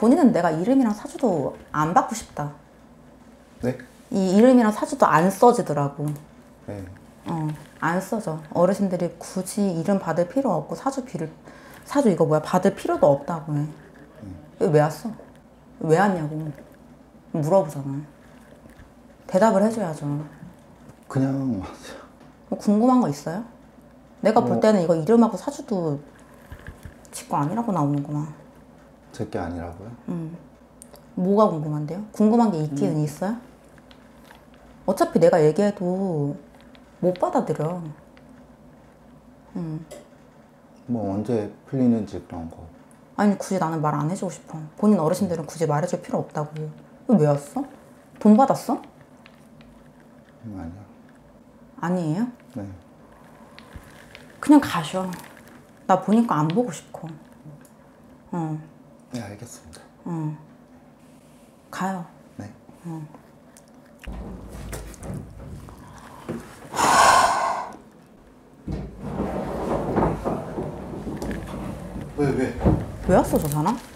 본인은 내가 이름이랑 사주도 안 받고 싶다. 네? 이 이름이랑 사주도 안 써지더라고. 네. 안 써져. 어르신들이 굳이 이름 받을 필요 없고 사주 이거 뭐야 받을 필요도 없다고 해. 왜 왔어? 왜 왔냐고 물어보잖아. 대답을 해줘야죠. 그냥 왔어요. 뭐 궁금한 거 있어요? 내가 볼 때는 이거 이름하고 사주도 지 거 아니라고 나오는구나. 제 게 아니라고요? 뭐가 궁금한데요? 궁금한 게 있기는 있어요? 어차피 내가 얘기해도 못 받아들여. 뭐 언제 풀리는지 그런 거. 아니 굳이 나는 말 안 해주고 싶어. 본인 어르신들은 굳이 말해줄 필요 없다고. 왜 왔어? 돈 받았어? 아니요. 아니에요? 네. 그냥 가셔. 나 보니까 안 보고 싶어. 네, 알겠습니다. 가요. 네. 왜? 왜 왔어 저 사람?